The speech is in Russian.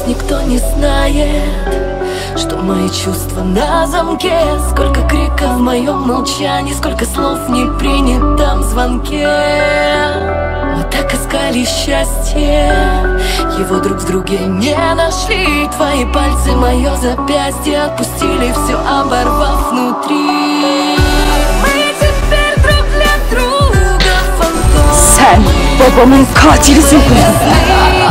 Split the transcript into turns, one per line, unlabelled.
Пусть никто не знает, что мои чувства на замке. Сколько криков в моем молчании, сколько слов не принятом звонке. Мы так искали счастье, его друг в друге не нашли. Твои пальцы мое запястье отпустили, все оборвав внутри. Мы теперь друг для друга фантом.
Sen babamın katilisin.